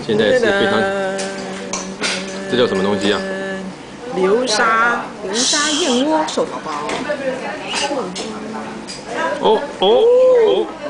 现在是非常，这叫什么东西啊？ 流沙燕窝寿桃包。 哦哦哦！